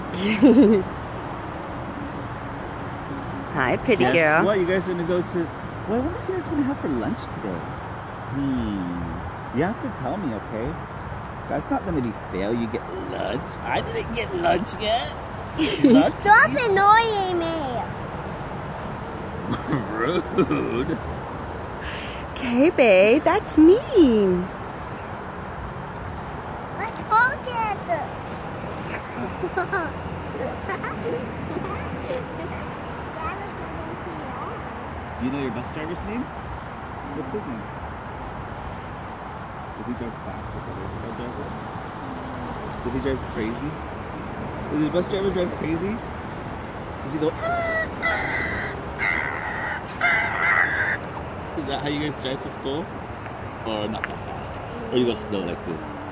Hi, pretty Guess girl. what? You guys are gonna go to... Well, what are you guys gonna have for lunch today? You have to tell me, okay? That's not gonna be fair. You get lunch. I didn't get lunch yet. Stop annoying me. Rude. Okay, babe, that's mean. Let's pocket. Do you know your bus driver's name? What's his name? Does he drive fast like a bus driver? Does he drive crazy? Does the bus driver drive crazy? Does he go? Is that how you guys drive to school? Or not that fast? Or you go slow like this?